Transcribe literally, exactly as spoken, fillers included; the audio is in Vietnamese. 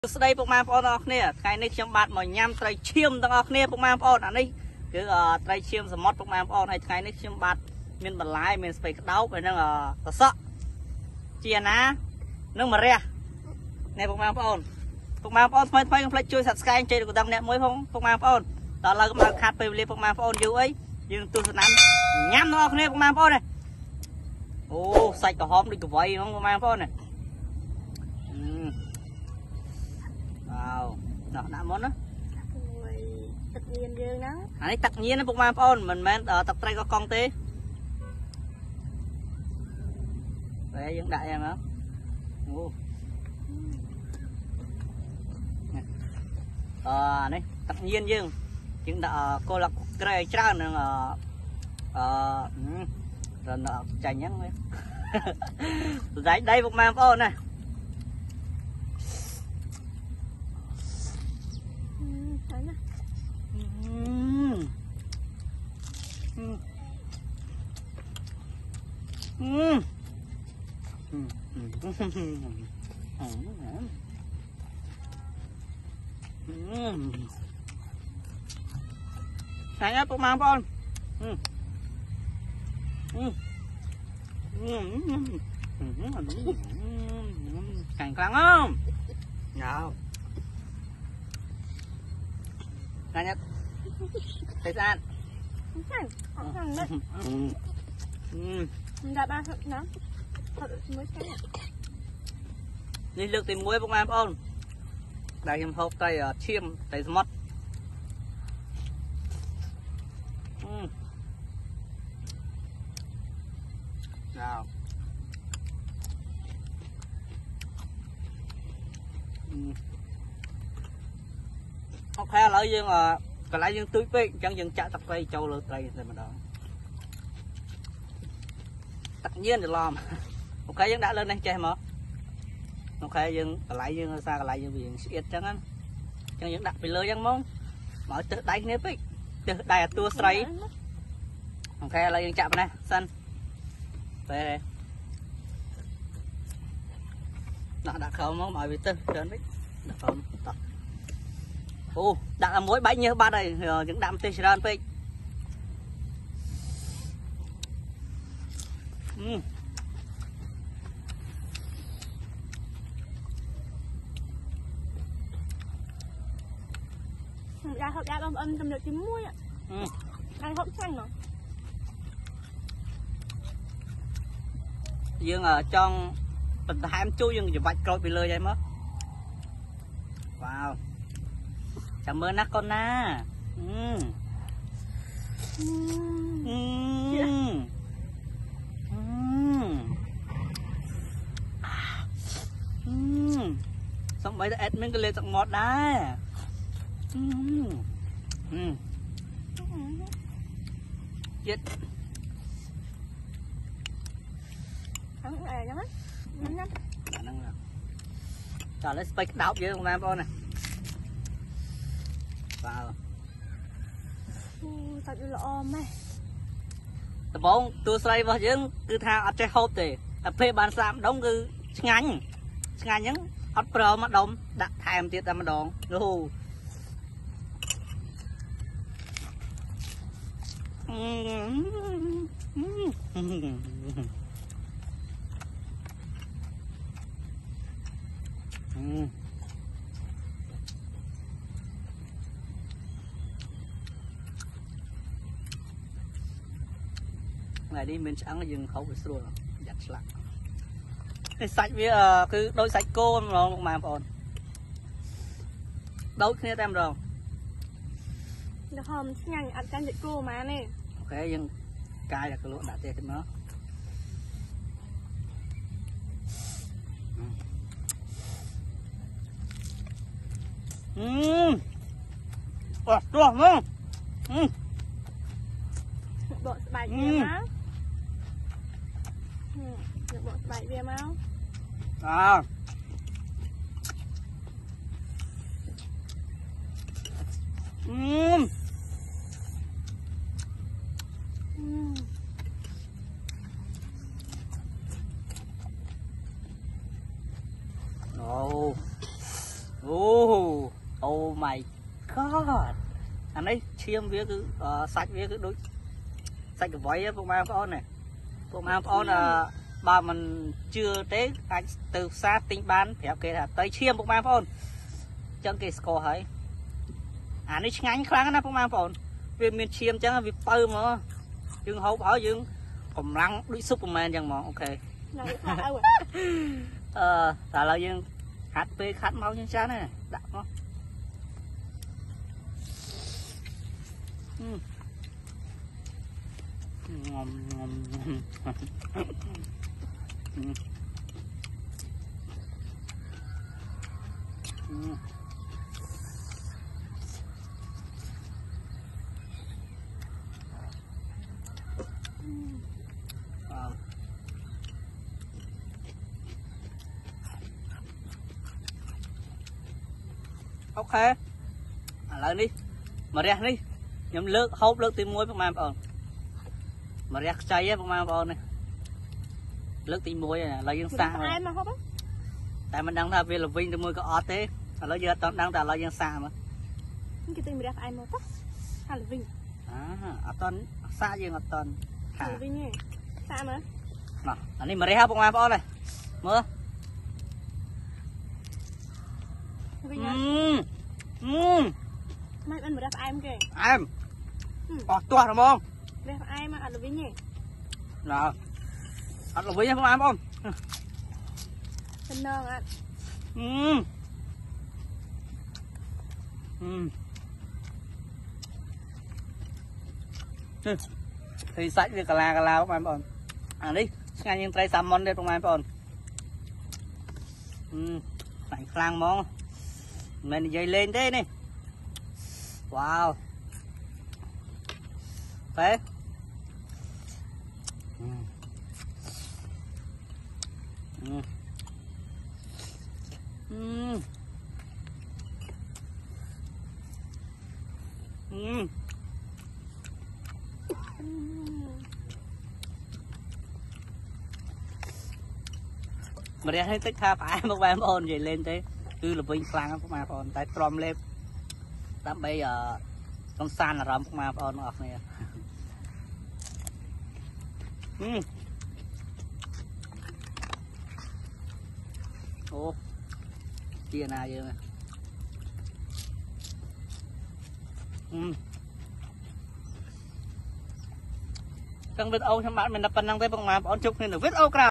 đây bụng mang phone off nè ngày nay trong bạn mà nhâm trai chiêm tăng off nè bụng mang phone anh ấy cứ trai chiêm sầm mót bụng mang phone này ngày nay trong bạn miền bản lái miền phải đấu về năng ở sợ chia ná nước mà re này bụng mang phone bụng mang phone phải phải phải chui sạch sky chơi được đâm nè mới không bụng mang phone đó là cái khát về liền bụng mang phone dữ ấy nhưng tôi sẽ nắm nhâm nó off nè bụng mang phone này ô sạch cả hóm đi cả vậy không bụng mang phone này đó nãy món đó tất nhiên dương đó anh ấy tất nhiên nó bụng mang phone mình men ở tập trai có con tê đấy những đại em đó ờ này tất nhiên dương chúng đã cô là cái trao nữa ờ rồi nó chạy nhắn đấy đấy đây bụng mang phone này Mm. Mm. Mm. Này nhá, bụng mang con. Mm. Mm. Mm. Cảnh kháng không? Nào. Này nhá. Thấy sao? Không phải, không phải đấy. Mm. Đã ba thật lắm. Thật mới cái này. Đi lược tìm muối bụng em ôn. Đây em hộp tay ở chiêm tay mất. Ừ. Nào. Ừ. Ok lại dương à cái lại dương tươi phê chẳng dừng chạy tập cây châu lược cây rồi mà đó. Tất nhiên được làm ok dân đã lên đây chơi mà ok dân lại dân xa lại dân biển siết chẳng á chẳng những đặt bị lơ dân mong mở tự đánh nếp ấy từ đây là tua xoay ok lại dân chạm này sân về đây nó đã không mong mọi vị tư đến đấy đã không ô đã là mỗi bánh như ba đây những đạm tê sơn phê ừ. Ra hộp đá âm âm trong được tím muối ạ. Ừ. Ăn hộp xanh mà. Dương ở trong tình hai em chui dương chỉ vạch coi bị lơi vậy mất. Wow. Cảm ơn nát con na. Ừ. Uhm. Ừ. Yeah. Xong mấy cái admin cái lên tặng ngọt đấy. Uhm. Uhm. Chết. Thắng này đó. Năm năm. Trời lấy spike đảo với con nam con này. Wow. Thật là ôm ấy. Tập bóng tôi xoay vào chứ cứ tha ở trên hộp thì ở phía bàn xăm đóng cứ ngắn ngắn những hot pro mà đông đặt thèm tiết ra mà đòn luôn ngày đi mình sáng dừng khẩu bị xua giặt lại cái sạch với uh, cứ đôi sạch cô rồi mà còn đâu kia em rồi được không nhanh ăn canh dịch cô mà này ok nhưng cay là cái lỗ đã tê nó ừm ủa đùa không ừm bộ bài kia má bộ bài kia má à ừm Ồ. Ồ. Oh my god. Anh ấy chiêm với cứ uh, sạch với cứ đối sạch cái vói của ma phone này. Của ma phone là bà mình chưa tới anh từ xa tinh ban phép kê là tới chiêm của ma phone. Chẳng cái score ấy. Anh ấy ngắn kháng nó của ma phone. Vì mình chiêm chẳng vì bơ mà. Nhưng hậu bảo nhưng còn lăng đuổi Superman chẳng mà ok. Ờ, tại là nhưng hát pê khát máu chân chán này đậm không? Mm. Ngon ngon mm. Mm. Wow. Ok à, lại đi mà ra đi nhầm nước hốt nước tim muối mà bọn mà ra chay á mà bọn này nước tim muối này là dân xa ai mà hốt á tại mình đang là về là vinh tim muối có ót thế là giờ tao đang là dân xa mà cái tên mình ra ai mà hốt hay là vinh à ở toàn xa gì ở toàn là vinh nhỉ xa mà nè anh đi mà ra bọn mà bọn này mưa Ừm. Ừm. Mai ăn bữa đáp ai không kìa? Em. Ờ tua đúng không? Đáp ai mà ăn được với nhỉ? Nào. Ăn được với nhá không em không? Thân ngon ăn. Ừm. Ừm. Thì sạch với cà la cà la không em bọn. À đi, ngay những tray salmon đây không em bọn. Ừm. Lạnh khlang món. Mình dây lên thế này. Wow. Thế. Ừ. Ừ. Ừ. Ừ. Mà đây tích tha phải một vài ôn vậy lên thế. Cứ là vinh khlang của mà còn tại trom lên đám bây giờ con san là rầm của mà còn ngọt này ừ. Ô chia nào vậy nè ừ. Trong video các bạn mình đập phần năng tới bằng mà bọn chụp nên được viết ô